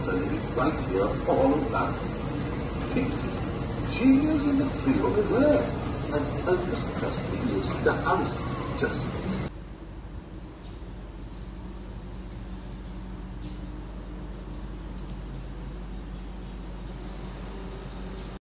daughter living right here all around us. Pixie, she lives in the field over there, and Elvis Presley lives in the house just beside.